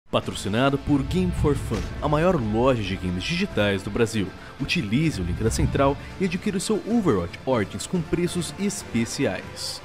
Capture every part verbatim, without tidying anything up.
Patrocinado por Game for Fun, a maior loja de games digitais do Brasil. Utilize o link da central e adquira o seu Overwatch Origins com preços especiais.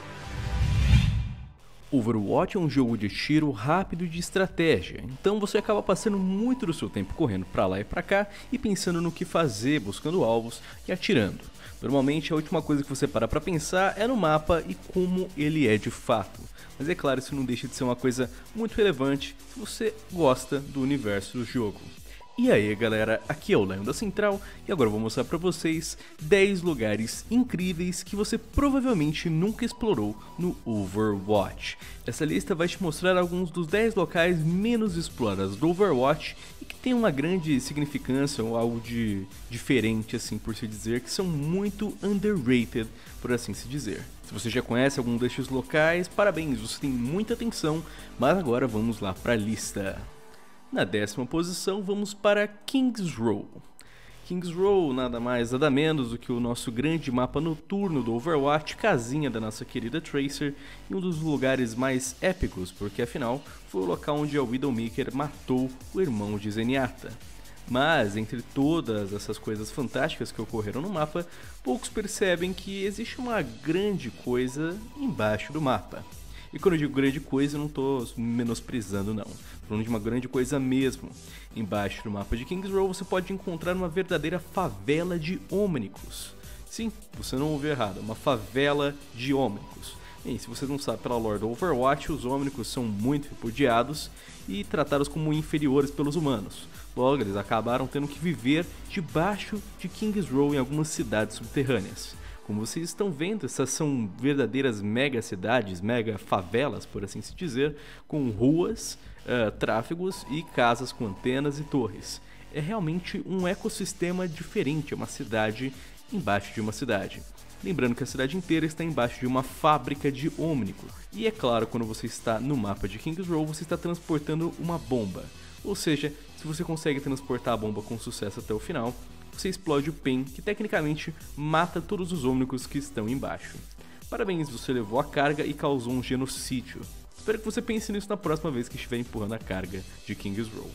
Overwatch é um jogo de tiro rápido e de estratégia, então você acaba passando muito do seu tempo correndo pra lá e pra cá e pensando no que fazer, buscando alvos e atirando. Normalmente a última coisa que você para pra pensar é no mapa e como ele é de fato. Mas é claro, isso não deixa de ser uma coisa muito relevante se você gosta do universo do jogo. E aí galera, aqui é o Lion da Central e agora eu vou mostrar pra vocês dez lugares incríveis que você provavelmente nunca explorou no Overwatch. Essa lista vai te mostrar alguns dos dez locais menos explorados do Overwatch e que tem uma grande significância ou algo de diferente, assim por se dizer, que são muito underrated, por assim se dizer. Se você já conhece algum destes locais, parabéns, você tem muita atenção, mas agora vamos lá para a lista. Na décima posição, vamos para Kings Row. Kings Row nada mais nada menos do que o nosso grande mapa noturno do Overwatch, casinha da nossa querida Tracer, e um dos lugares mais épicos, porque afinal foi o local onde a Widowmaker matou o irmão de Zenyatta. Mas, entre todas essas coisas fantásticas que ocorreram no mapa, poucos percebem que existe uma grande coisa embaixo do mapa. E quando eu digo grande coisa, eu não estou menosprezando não, estou falando de uma grande coisa mesmo. Embaixo do mapa de Kings Row você pode encontrar uma verdadeira favela de Omnicos. Sim, você não ouviu errado, uma favela de Omnicos. Bem, se você não sabe pela lore do Overwatch, os Omnicos são muito repudiados e tratados como inferiores pelos humanos. Logo, eles acabaram tendo que viver debaixo de Kings Row em algumas cidades subterrâneas. Como vocês estão vendo, essas são verdadeiras mega cidades, mega favelas, por assim se dizer, com ruas, uh, tráfegos e casas com antenas e torres. É realmente um ecossistema diferente, é uma cidade embaixo de uma cidade. Lembrando que a cidade inteira está embaixo de uma fábrica de Omnico. E é claro, quando você está no mapa de Kings Row, você está transportando uma bomba. Ou seja, se você consegue transportar a bomba com sucesso até o final, você explode o pen, que tecnicamente mata todos os Omnicos que estão embaixo. Parabéns, você levou a carga e causou um genocídio. Espero que você pense nisso na próxima vez que estiver empurrando a carga de Kings Row.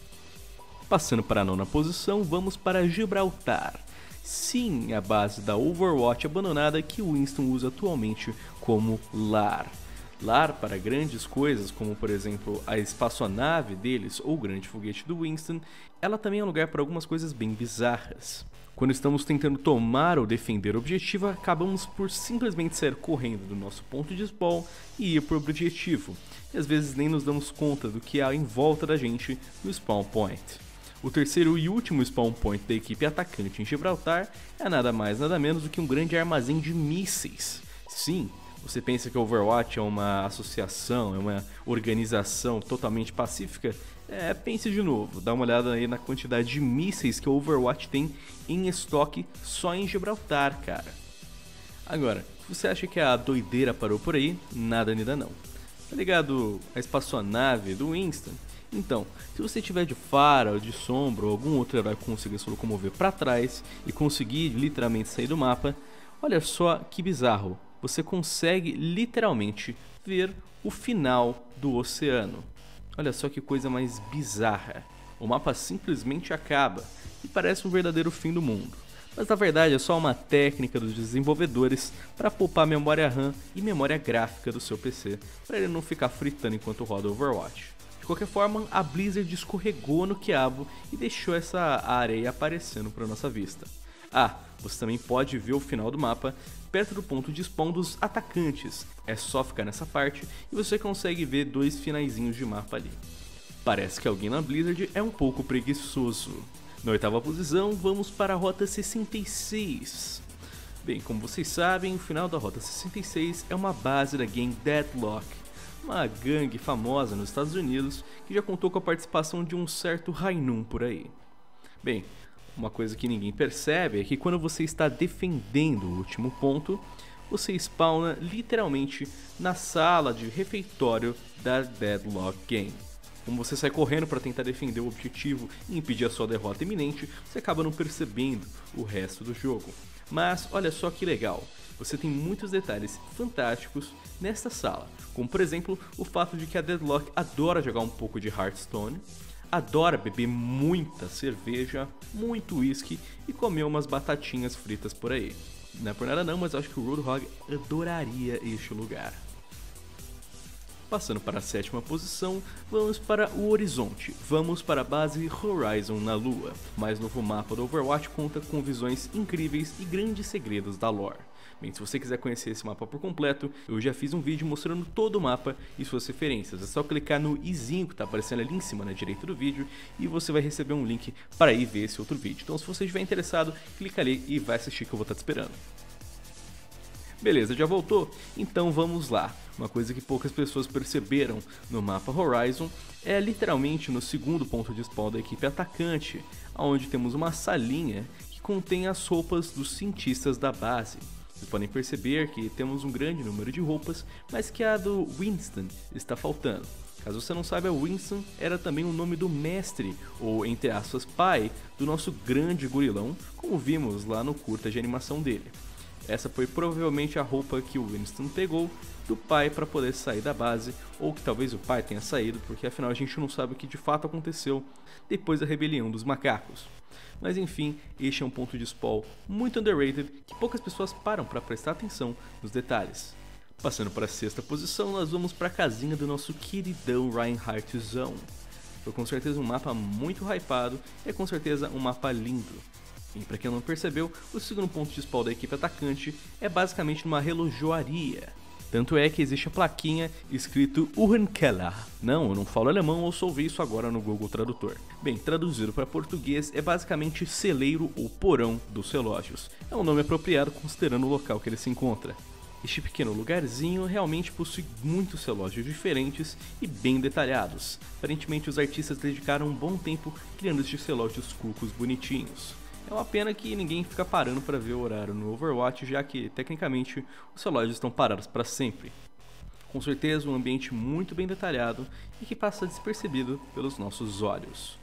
Passando para a nona posição, vamos para Gibraltar. Sim, a base da Overwatch abandonada que o Winston usa atualmente como lar. Lar para grandes coisas, como por exemplo a espaçonave deles ou o grande foguete do Winston, ela também é um lugar para algumas coisas bem bizarras. Quando estamos tentando tomar ou defender o objetivo, acabamos por simplesmente sair correndo do nosso ponto de spawn e ir para o objetivo, e às vezes nem nos damos conta do que há em volta da gente no spawn point. O terceiro e último spawn point da equipe atacante em Gibraltar é nada mais nada menos do que um grande armazém de mísseis. Sim, você pensa que a Overwatch é uma associação, é uma organização totalmente pacífica? É, pense de novo, dá uma olhada aí na quantidade de mísseis que a Overwatch tem em estoque só em Gibraltar, cara. Agora, se você acha que a doideira parou por aí, nada ainda não. Tá ligado a espaçonave do Winston? Então, se você tiver de Pharah ou de Sombra ou algum outro herói que consiga se locomover para trás e conseguir literalmente sair do mapa, olha só que bizarro. Você consegue literalmente ver o final do oceano. Olha só que coisa mais bizarra. O mapa simplesmente acaba e parece um verdadeiro fim do mundo. Mas na verdade é só uma técnica dos desenvolvedores para poupar memória RAM e memória gráfica do seu P C, para ele não ficar fritando enquanto roda Overwatch. De qualquer forma, a Blizzard escorregou no quiabo e deixou essa areia aparecendo para nossa vista. Ah, você também pode ver o final do mapa perto do ponto de spawn dos atacantes. É só ficar nessa parte e você consegue ver dois finaizinhos de mapa ali. Parece que alguém na Blizzard é um pouco preguiçoso. Na oitava posição, vamos para a Rota sessenta e seis. Bem, como vocês sabem, o final da Rota sessenta e seis é uma base da gang Deadlock, uma gangue famosa nos Estados Unidos que já contou com a participação de um certo Rainum por aí. Bem, uma coisa que ninguém percebe é que quando você está defendendo o último ponto, você spawna literalmente na sala de refeitório da Deadlock Gang. como você sai correndo para tentar defender o objetivo e impedir a sua derrota iminente, você acaba não percebendo o resto do jogo. Mas olha só que legal, você tem muitos detalhes fantásticos nesta sala, como por exemplo o fato de que a Deadlock adora jogar um pouco de Hearthstone, adora beber muita cerveja, muito whisky e comer umas batatinhas fritas por aí. Não é por nada não, mas eu acho que o Roadhog adoraria este lugar. Passando para a sétima posição, vamos para o Horizonte, vamos para a base Horizon na Lua. O mais novo mapa do Overwatch conta com visões incríveis e grandes segredos da lore. Bem, se você quiser conhecer esse mapa por completo, eu já fiz um vídeo mostrando todo o mapa e suas referências. É só clicar no izinho que está aparecendo ali em cima na direita do vídeo e você vai receber um link para ir ver esse outro vídeo. Então se você estiver interessado, clica ali e vai assistir que eu vou estar te esperando. Beleza, já voltou? Então vamos lá. Uma coisa que poucas pessoas perceberam no mapa Horizon é literalmente no segundo ponto de spawn da equipe atacante, onde temos uma salinha que contém as roupas dos cientistas da base. Vocês podem perceber que temos um grande número de roupas, mas que a do Winston está faltando. Caso você não saiba, o Winston era também o nome do mestre, ou entre aspas pai, do nosso grande gorilão, como vimos lá no curta de animação dele. Essa foi provavelmente a roupa que o Winston pegou do pai para poder sair da base, ou que talvez o pai tenha saído, porque afinal a gente não sabe o que de fato aconteceu depois da rebelião dos macacos. Mas enfim, este é um ponto de spawn muito underrated que poucas pessoas param para prestar atenção nos detalhes. Passando para a sexta posição, nós vamos para a casinha do nosso queridão Reinhardt Zone. Foi com certeza um mapa muito hypado e é com certeza um mapa lindo. E para quem não percebeu, o segundo ponto de spawn da equipe atacante é basicamente uma relojoaria. Tanto é que existe a plaquinha escrito Uhrenkeller. Não, eu não falo alemão, eu só ouvi isso agora no Google Tradutor. Bem, traduzido para português é basicamente celeiro ou porão dos relógios. É um nome apropriado considerando o local que ele se encontra. Este pequeno lugarzinho realmente possui muitos relógios diferentes e bem detalhados. Aparentemente os artistas dedicaram um bom tempo criando estes relógios cucos bonitinhos. É uma pena que ninguém fica parando para ver o horário no Overwatch, já que, tecnicamente, os relógios estão parados para sempre. Com certeza, um ambiente muito bem detalhado e que passa despercebido pelos nossos olhos.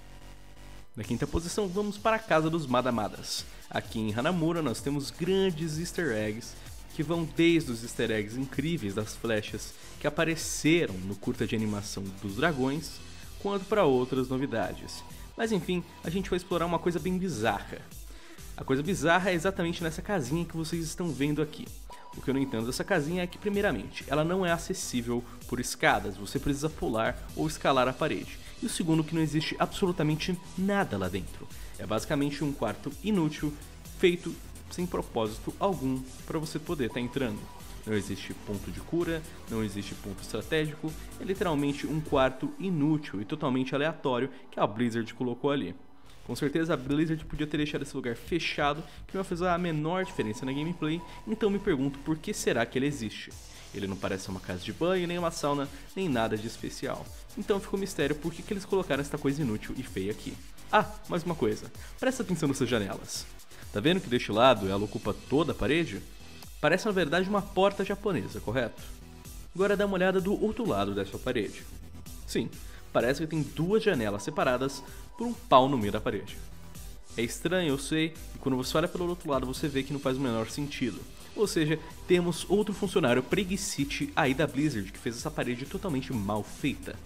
Na quinta posição, vamos para a Casa dos Madamadas. Aqui em Hanamura, nós temos grandes easter eggs, que vão desde os easter eggs incríveis das flechas que apareceram no curta de animação dos dragões, quanto para outras novidades. Mas enfim, a gente vai explorar uma coisa bem bizarra. A coisa bizarra é exatamente nessa casinha que vocês estão vendo aqui. O que eu não entendo dessa casinha é que, primeiramente, ela não é acessível por escadas, você precisa pular ou escalar a parede. E o segundo, que não existe absolutamente nada lá dentro. É basicamente um quarto inútil, feito sem propósito algum para você poder estar entrando. Não existe ponto de cura, não existe ponto estratégico, é literalmente um quarto inútil e totalmente aleatório que a Blizzard colocou ali. Com certeza a Blizzard podia ter deixado esse lugar fechado, que não vai fazer a menor diferença na gameplay, então me pergunto por que será que ele existe. Ele não parece uma casa de banho, nem uma sauna, nem nada de especial. Então ficou um mistério por que, que eles colocaram essa coisa inútil e feia aqui. Ah, mais uma coisa, presta atenção nessas janelas. Tá vendo que deste lado ela ocupa toda a parede? Parece na verdade uma porta japonesa, correto? Agora dá uma olhada do outro lado dessa parede. Sim, parece que tem duas janelas separadas por um pau no meio da parede. É estranho, eu sei, e quando você olha pelo outro lado você vê que não faz o menor sentido. Ou seja, temos outro funcionário preguicite aí da Blizzard que fez essa parede totalmente mal feita.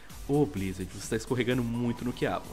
Ô Blizzard, você está escorregando muito no quiabo.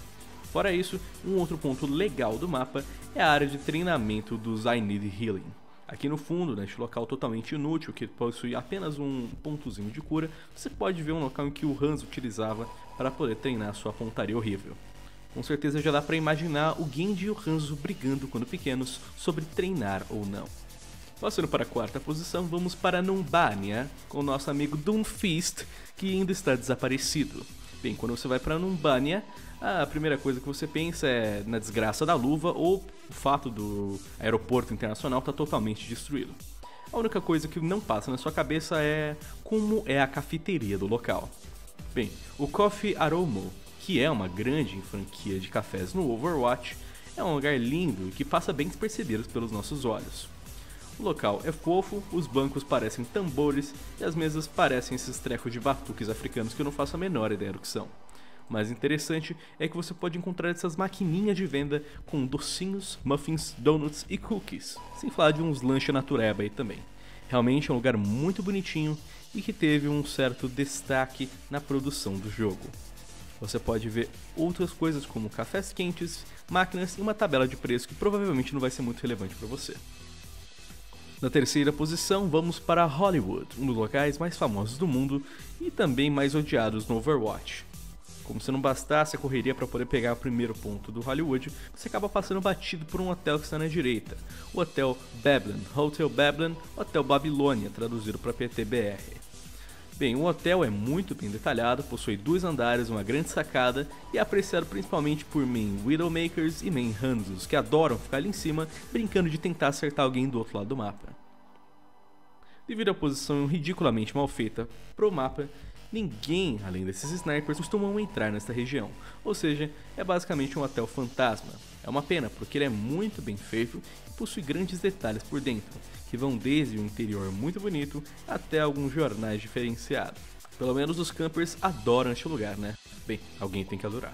Fora isso, um outro ponto legal do mapa é a área de treinamento dos I Need Healing. Aqui no fundo, neste local totalmente inútil, que possui apenas um pontozinho de cura, você pode ver um local em que o Hans utilizava para poder treinar sua pontaria horrível. Com certeza já dá para imaginar o Genji e o Hanzo brigando quando pequenos sobre treinar ou não. Passando para a quarta posição, vamos para Numbania, com o nosso amigo Doomfist, que ainda está desaparecido. Bem, quando você vai para Numbania, a primeira coisa que você pensa é na desgraça da luva ou o fato do aeroporto internacional estar totalmente destruído. A única coisa que não passa na sua cabeça é como é a cafeteria do local. Bem, o Coffee Aromo, que é uma grande franquia de cafés no Overwatch, é um lugar lindo e que passa bem despercebido pelos nossos olhos. O local é fofo, os bancos parecem tambores e as mesas parecem esses trecos de batuques africanos que eu não faço a menor ideia do que são. mais interessante é que você pode encontrar essas maquininhas de venda com docinhos, muffins, donuts e cookies, sem falar de uns lanches natureba aí também. Realmente é um lugar muito bonitinho e que teve um certo destaque na produção do jogo. Você pode ver outras coisas como cafés quentes, máquinas e uma tabela de preço que provavelmente não vai ser muito relevante para você. Na terceira posição, vamos para Hollywood, um dos locais mais famosos do mundo e também mais odiados no Overwatch. Como se não bastasse a correria para poder pegar o primeiro ponto do Hollywood, você acaba passando batido por um hotel que está na direita, o Hotel Babylon, Hotel Babylon, Hotel Babilônia, traduzido para P T B R. Bem, o hotel é muito bem detalhado, possui dois andares, uma grande sacada e é apreciado principalmente por main Widowmakers e main Hanzos, que adoram ficar ali em cima, brincando de tentar acertar alguém do outro lado do mapa. Devido à posição ridiculamente mal feita pro mapa, ninguém, além desses snipers, costumam entrar nesta região, ou seja, é basicamente um hotel fantasma. É uma pena, porque ele é muito bem feito e possui grandes detalhes por dentro, que vão desde um interior muito bonito até alguns jornais diferenciados. Pelo menos os campers adoram este lugar, né? Bem, alguém tem que adorar.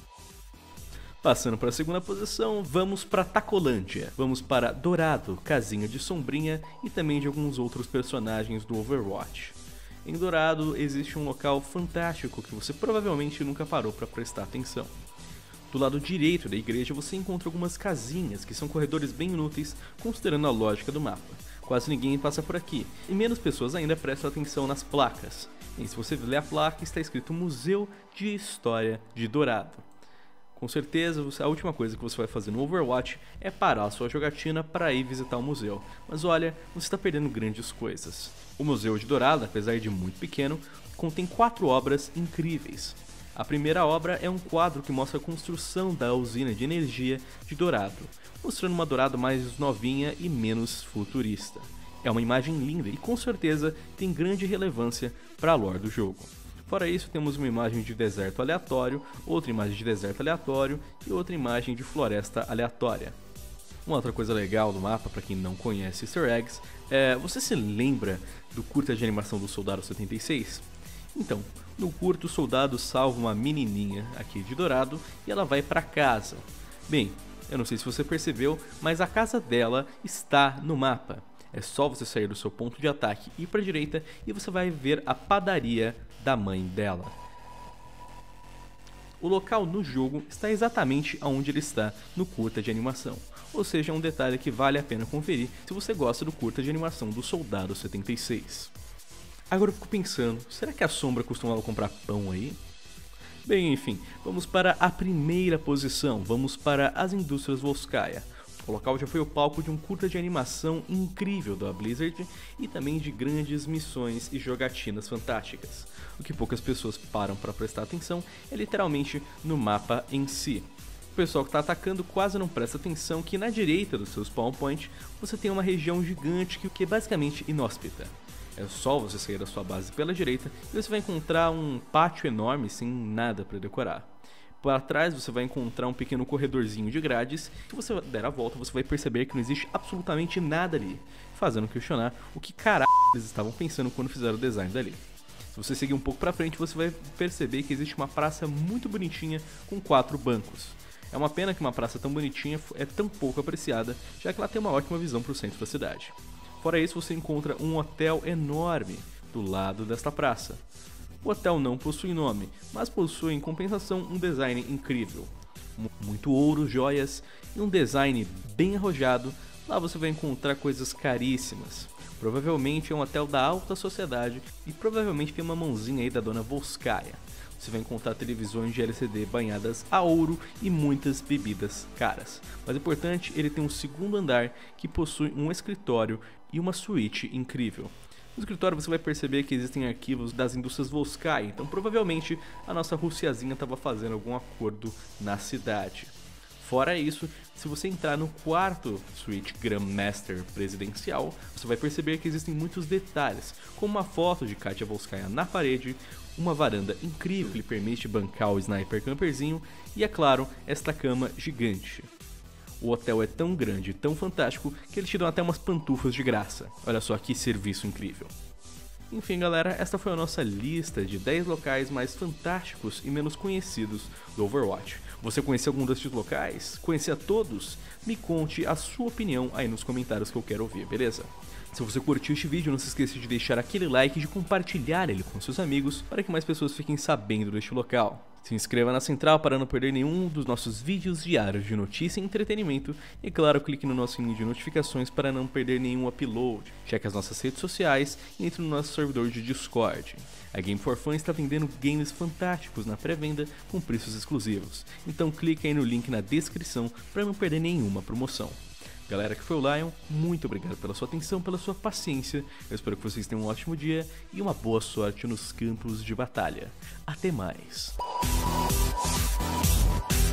Passando para a segunda posição, vamos para Tacolândia. Vamos para Dourado, casinha de Sombrinha e também de alguns outros personagens do Overwatch. Em Dourado existe um local fantástico que você provavelmente nunca parou para prestar atenção. Do lado direito da igreja você encontra algumas casinhas que são corredores bem inúteis considerando a lógica do mapa. Quase ninguém passa por aqui, e menos pessoas ainda prestam atenção nas placas. E se você ler a placa, está escrito Museu de História de Dourado. Com certeza, a última coisa que você vai fazer no Overwatch é parar a sua jogatina para ir visitar o museu. Mas olha, você está perdendo grandes coisas. O Museu de Dourado, apesar de muito pequeno, contém quatro obras incríveis. A primeira obra é um quadro que mostra a construção da usina de energia de Dourado, mostrando uma Dourado mais novinha e menos futurista. É uma imagem linda e com certeza tem grande relevância para a lore do jogo. Fora isso, temos uma imagem de deserto aleatório, outra imagem de deserto aleatório e outra imagem de floresta aleatória. Uma outra coisa legal do mapa, para quem não conhece Easter Eggs, é... Você se lembra do curta de animação do Soldado setenta e seis? Então, no curto, o soldado salva uma menininha aqui de Dourado e ela vai para casa. Bem, eu não sei se você percebeu, mas a casa dela está no mapa. É só você sair do seu ponto de ataque e ir para a direita e você vai ver a padaria da mãe dela. O local no jogo está exatamente onde ele está no curta de animação, ou seja, é um detalhe que vale a pena conferir se você gosta do curta de animação do Soldado setenta e seis. Agora eu fico pensando, será que a Sombra costumava comprar pão aí? Bem, enfim, vamos para a primeira posição, vamos para as indústrias Volskaya. O local já foi o palco de um curta de animação incrível da Blizzard e também de grandes missões e jogatinas fantásticas. O que poucas pessoas param para prestar atenção é literalmente no mapa em si. O pessoal que está atacando quase não presta atenção que na direita do seu spawn point você tem uma região gigante que é basicamente inóspita. É só você sair da sua base pela direita e você vai encontrar um pátio enorme sem nada para decorar. Para trás você vai encontrar um pequeno corredorzinho de grades. Se você der a volta você vai perceber que não existe absolutamente nada ali, fazendo questionar o que caralho eles estavam pensando quando fizeram o design dali. Se você seguir um pouco para frente você vai perceber que existe uma praça muito bonitinha com quatro bancos. É uma pena que uma praça tão bonitinha é tão pouco apreciada, já que ela tem uma ótima visão para o centro da cidade. Fora isso você encontra um hotel enorme do lado desta praça. O hotel não possui nome, mas possui em compensação um design incrível. Muito ouro, joias e um design bem arrojado. Lá você vai encontrar coisas caríssimas. Provavelmente é um hotel da alta sociedade e provavelmente tem uma mãozinha aí da dona Volskaya. Você vai encontrar televisões de L C D banhadas a ouro e muitas bebidas caras. Mas é importante, ele tem um segundo andar que possui um escritório e uma suíte incrível. No escritório você vai perceber que existem arquivos das indústrias Volskaya, então provavelmente a nossa Russiazinha estava fazendo algum acordo na cidade. Fora isso, se você entrar no quarto suíte Grandmaster presidencial, você vai perceber que existem muitos detalhes, como uma foto de Katya Volskaya na parede, uma varanda incrível que lhe permite bancar o sniper camperzinho e, é claro, esta cama gigante. O hotel é tão grande e tão fantástico que eles te dão até umas pantufas de graça. Olha só que serviço incrível. Enfim galera, esta foi a nossa lista de dez locais mais fantásticos e menos conhecidos do Overwatch. Você conhecia algum destes locais? Conhecia todos? Me conte a sua opinião aí nos comentários que eu quero ouvir, beleza? Se você curtiu este vídeo, não se esqueça de deixar aquele like e de compartilhar ele com seus amigos para que mais pessoas fiquem sabendo deste local. Se inscreva na Central para não perder nenhum dos nossos vídeos diários de notícia e entretenimento e claro, clique no nosso sininho de notificações para não perder nenhum upload. Cheque as nossas redes sociais e entre no nosso servidor de Discord. A Game for Fun está vendendo games fantásticos na pré-venda com preços exclusivos, então clique aí no link na descrição para não perder nenhuma promoção. Galera, que foi o Lion, muito obrigado pela sua atenção, pela sua paciência, eu espero que vocês tenham um ótimo dia e uma boa sorte nos campos de batalha. Até mais!